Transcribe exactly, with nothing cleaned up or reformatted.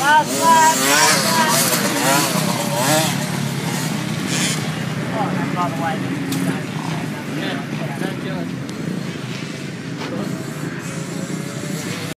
Last lap, last lap. Oh, that's by the way.